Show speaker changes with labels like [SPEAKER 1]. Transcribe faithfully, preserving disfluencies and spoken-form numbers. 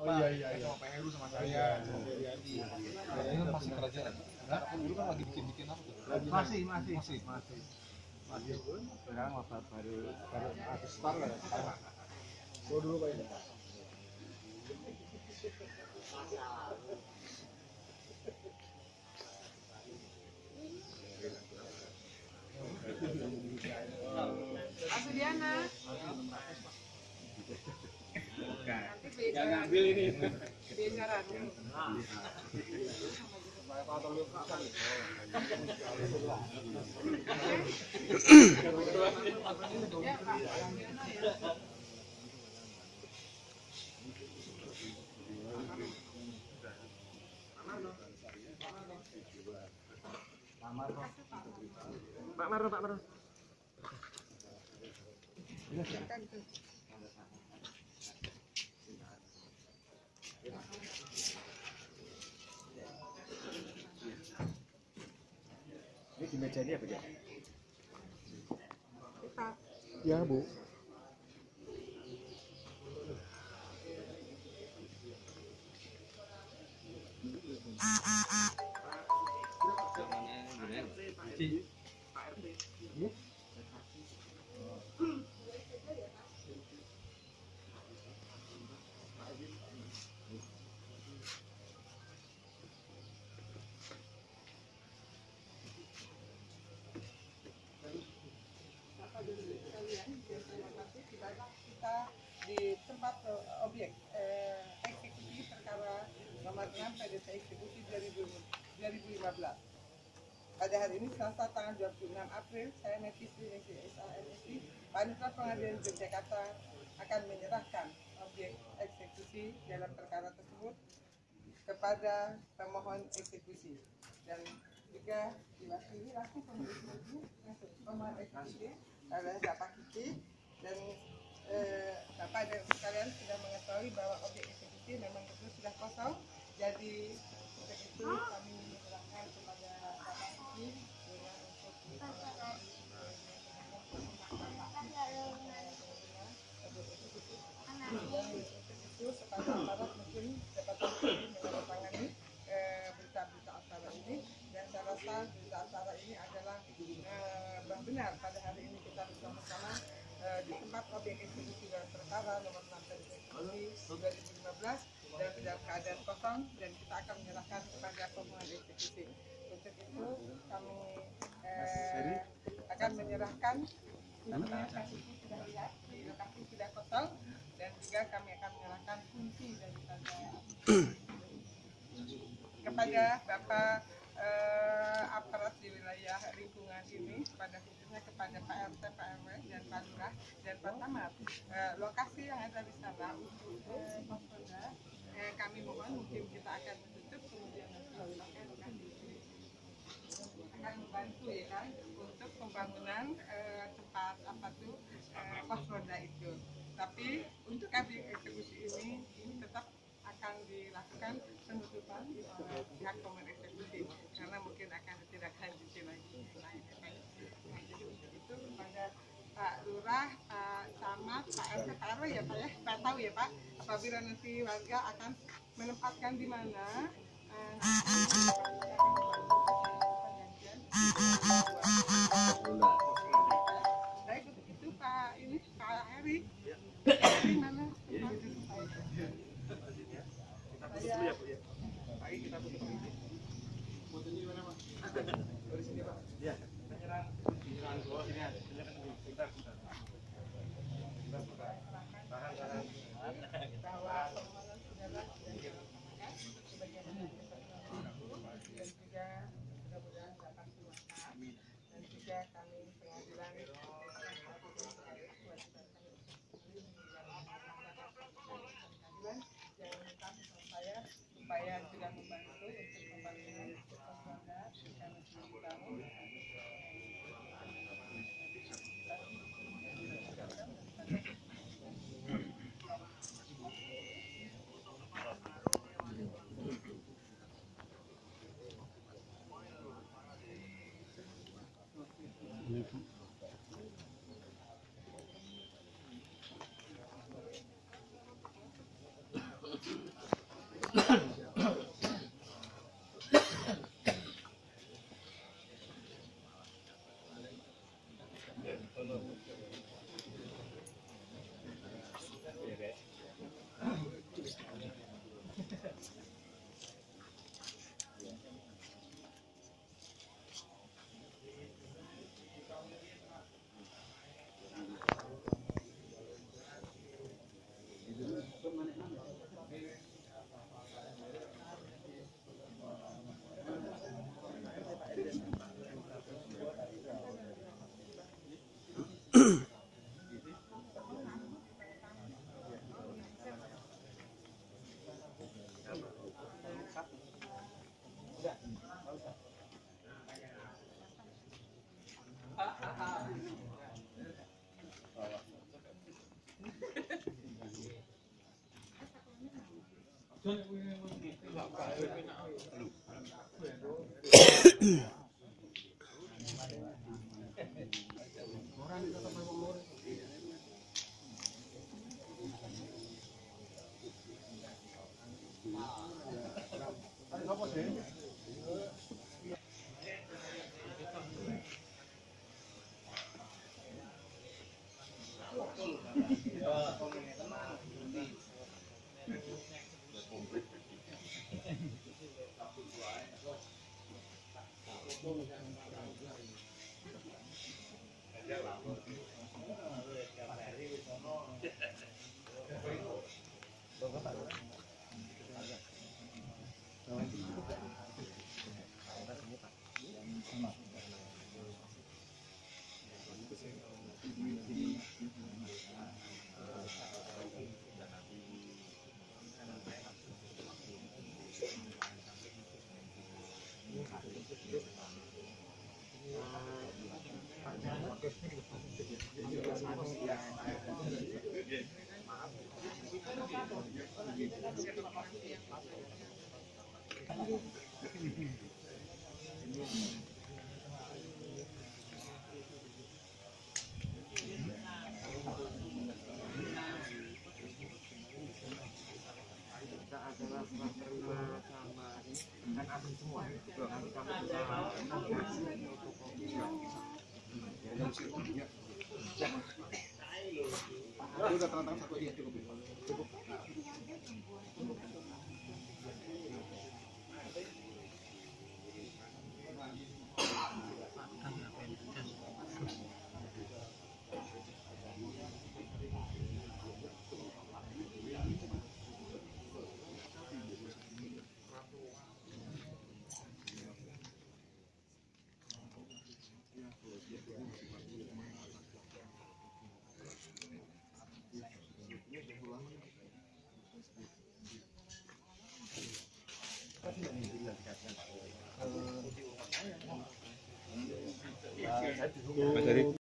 [SPEAKER 1] Bapak,
[SPEAKER 2] oh, iya, iya, iya.
[SPEAKER 1] sama Pak Heru sama saya.
[SPEAKER 2] Iya,
[SPEAKER 1] Jadi, ini kan masih kerajaan. Karena dulu kan lagi bikin-bikin apa tuh?
[SPEAKER 2] masih masih
[SPEAKER 1] Masih.
[SPEAKER 2] masih masih sekarang apa baru baru habis start lah sekarang. So dulu kayak gitu.
[SPEAKER 3] Mas Sudiana. Nanti
[SPEAKER 2] Yang ngambil ini.
[SPEAKER 3] bicara dulu. Ya, Pak.
[SPEAKER 2] Pak Marno, Pak Marno. Ini di meja ini apa ya?
[SPEAKER 3] Kita.
[SPEAKER 2] Ya, Bu.
[SPEAKER 3] Kita di tempat uh, objek uh, eksekusi perkara nomor enam P D T eksekusi dua ribu lima belas. Pada hari ini Selasa tanggal dua puluh enam April, saya Neti Sri S A M S I, Panitra Pengadilan Yogyakarta akan menyerahkan objek eksekusi dalam perkara tersebut kepada pemohon eksekusi dan juga diwakili langsung pemohon eksekusi adalah Bapak Kiki dan eh, Bapak dan sekalian sudah mengetahui bahwa objek eksekusi memang betul sudah kosong, jadi untuk itu kami menyerahkan kepada Bapak Kiki dengan untuk itu supaya aparat mungkin dapat menandatangani berita-berita acara ini, dan saya rasa berita acara ini adalah eh, benar pada hari ini kita bersama-sama eh, di tempat objek eksekusi dalam perkara nomor enam dua ribu lima belas dan dalam keadaan kosong, dan kita akan menyerahkan kepada pemohon eksekusi. Untuk itu kami eh, akan menyerahkan ini lokasi sudah lihat, di lokasi sudah kosong, dan juga kami akan menyerahkan kunci daripada kepada Bapak eh, aparat di wilayah lingkungan ini, pada khususnya kepada Pak R T, Pak R W, dan Pak Lurah dan Pak Camat. Eh, lokasi yang ada di sana untuk eh, Polda, eh, kami mohon mungkin kita akan menutup, kemudian nanti akan akan membantu ya kan untuk pembangunan eh, tempat apa tuh eh, pos roda itu. Tapi untuk objek eksekusi ini ini tetap akan dilakukan penutupan oleh pihak pemohon eksekusi karena mungkin akan tidak lanjuti lagi. Nah, jadi untuk itu kepada Pak Lurah, Pak Camat, Pak R T, Pak R W ya Pak ya, Pak tahu ya Pak, apabila nanti warga akan menempatkan di mana. Eh, baik untuk itu Pak ini Pak Heri, di mana tempat saya?
[SPEAKER 1] Kita tutup ini. Fotonya di mana, Pak? Di sini, Pak. Iya. Penyerahan penyerahan bawah sini aja. Bentar, bentar. Bentar, bentar. Tahan, tahan.
[SPEAKER 3] Bahwa permohonan saudara sudah dilaksanakan sebagaimana dan juga mudah-mudahan dapat dilaksanakan, dan juga kami pengadilan pengadilan jangan minta pesan saya
[SPEAKER 2] adalah setelah terima sama ini kan asli semua. Nanti kami bisa ngasih fotokopi. Itu udah tanda tangan satu iya cukup. Cukup. Mas Ari